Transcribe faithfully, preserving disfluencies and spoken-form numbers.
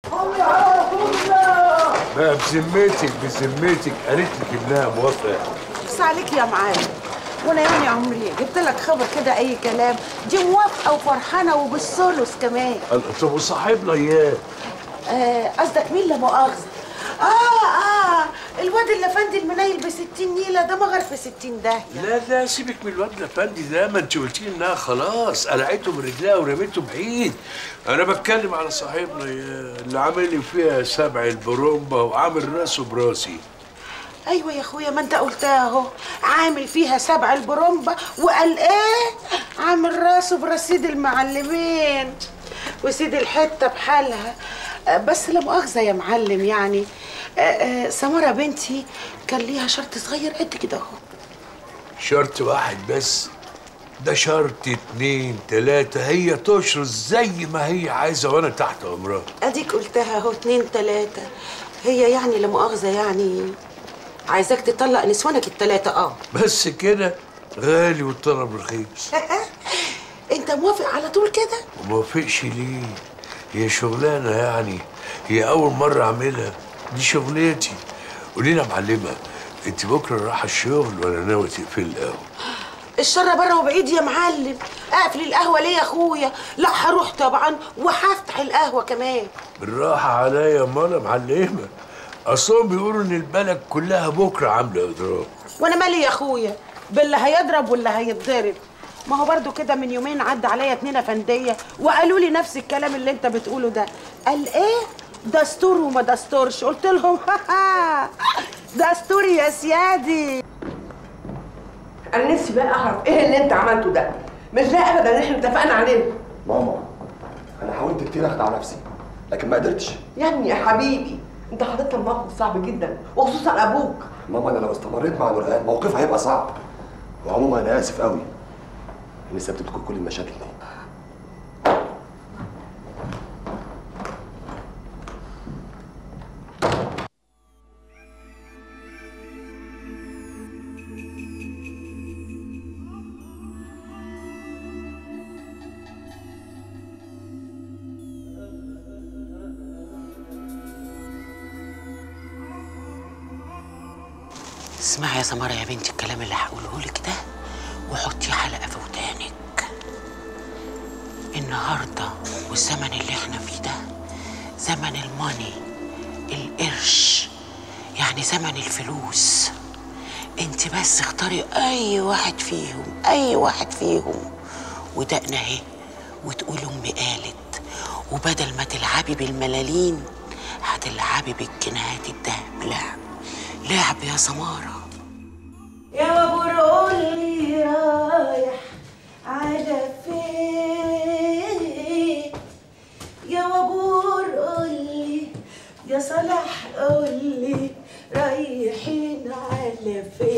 بقى بذمتك بذمتك قالت لك انها موافقه؟ بس عليك يا معلم، وانا يعني عمري جبت لك خبر كده اي كلام؟ دي موافقه وفرحانه وبالثلث كمان. طب وصاحبنا اياه؟ آه، قصدك مين لا مؤاخذه؟ اه اه الواد الافندي المنيل بستين نيله ده مغر في ستين داهيه. لا لا سيبك من الواد الافندي ده، ما انت قلتي انها خلاص قلعته من رجلها ورميته بعيد. انا بتكلم على صاحبنا اياه اللي عامل لي فيها سبع البرومبا وعامل راسه براسي. ايوه يا اخويا، ما انت قلتها اهو، عامل فيها سبع البرومبا وقال ايه؟ عامل راسه برصيد المعلمين وسيد الحته بحالها. بس لا مؤاخذه يا معلم، يعني سمره بنتي كان ليها شرط صغير قد كده اهو. شرط واحد بس؟ ده شرط اتنين تلاته، هي تشرط زي ما هي عايزه وانا تحت امرها. اديك قلتها اهو اتنين تلاته، هي يعني لا مؤاخذه يعني عايزاك تطلق نسوانك التلاته. اه بس كده؟ غالي والطلب رخيص. انت موافق على طول كده؟ وموافقش ليه؟ هي شغلانه يعني، هي اول مره اعملها، دي شغلتي. قولي لي يا معلمه، انت بكره رايحه الشغل ولا ناوي تقفلي القهوه؟ الشر بره وبعيد يا معلم. اقفل القهوه ليه يا اخويا؟ لا هروح طبعا وهفتح القهوه كمان. بالراحه عليا يا ماما معلمه، اصلهم بيقولوا ان البلد كلها بكره عامله اضراب. وانا مالي يا اخويا باللي هيضرب واللي هيتضرب؟ ما هو برضو كده من يومين عدى عليا اتنين افنديه وقالوا لي نفس الكلام اللي انت بتقوله ده. قال ايه؟ دستور وما دستورش. قلت لهم دستور يا سيادي. انا نفسي بقى اعرف ايه اللي انت عملته ده، مش ده ابدا اللي احنا اتفقنا عليه. ماما انا حاولت كتير اخدع نفسي لكن ما قدرتش. يا ابني يا حبيبي انت حاططنا في موقف صعب جدا وخصوصا ابوك. ماما انا لو استمريت مع نورهان موقفها هيبقى صعب. وعموما انا اسف قوي اني سبت لكم كل المشاكل دي. اسمعي يا سمره يا بنتي الكلام اللي هقوله لك ده وحطي حلقه في ودانك. النهارده والزمن اللي احنا فيه ده زمن الماني، القرش، يعني زمن الفلوس. انت بس اختاري اي واحد فيهم، اي واحد فيهم ودقنا اهي وتقولي امي قالت، وبدل ما تلعبي بالملالين هتلعبي بالجنيهات الدهب. لعب لعب يا سماره. يا وابور قولي رايح على فين؟ يا وابور قولي، يا صلاح قولي رايحين على فين؟